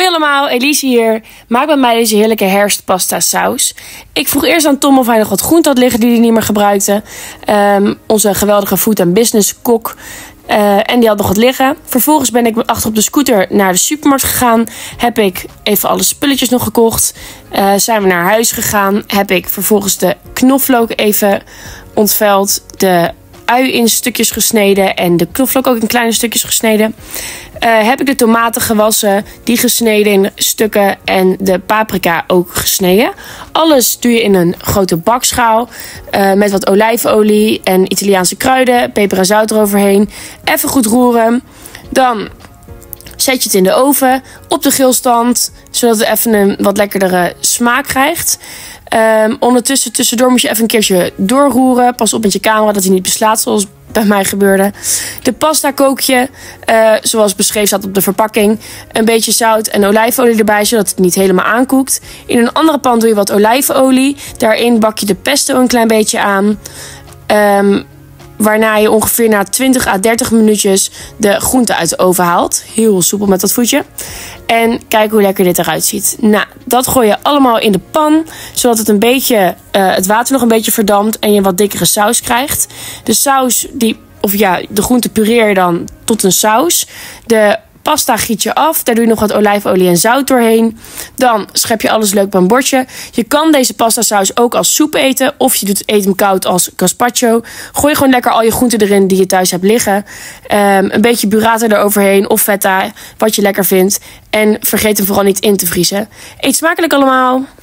Hoi allemaal, Elise hier. Maak met mij deze heerlijke herfstpasta saus. Ik vroeg eerst aan Tom of hij nog wat groente had liggen die hij niet meer gebruikte. Onze geweldige food and business kok. En die had nog wat liggen. Vervolgens ben ik achter op de scooter naar de supermarkt gegaan. Heb ik even alle spulletjes nog gekocht. Zijn we naar huis gegaan. Heb ik vervolgens de knoflook even ontveld. De ui in stukjes gesneden. En de knoflook ook in kleine stukjes gesneden. Heb ik de tomaten gewassen. Die gesneden in stukken. En de paprika ook gesneden. Alles doe je in een grote bakschaal. Met wat olijfolie en Italiaanse kruiden. Peper en zout eroverheen. Even goed roeren. Dan zet je het in de oven. Op de grillstand. Zodat het even een wat lekkerdere smaak krijgt. Tussendoor moet je even een keertje doorroeren. Pas op met je camera dat hij niet beslaat, zoals bij mij gebeurde. De pasta kook je, zoals beschreven staat op de verpakking. Een beetje zout en olijfolie erbij, zodat het niet helemaal aankoekt. In een andere pan doe je wat olijfolie. Daarin bak je de pesto een klein beetje aan. Waarna je ongeveer na 20 à 30 minuutjes de groente uit de oven haalt. Heel soepel met dat voetje. En kijk hoe lekker dit eruit ziet. Nou, dat gooi je allemaal in de pan. Zodat het een beetje, het water nog een beetje verdampt. En je een wat dikkere saus krijgt. De saus, de groente pureer je dan tot een saus. De pasta giet je af. Daar doe je nog wat olijfolie en zout doorheen. Dan schep je alles leuk op een bordje. Je kan deze pasta saus ook als soep eten. Of je eet hem koud als gazpacho. Gooi gewoon lekker al je groenten erin die je thuis hebt liggen. Een beetje burrata eroverheen. Of feta, wat je lekker vindt. En vergeet hem vooral niet in te vriezen. Eet smakelijk allemaal!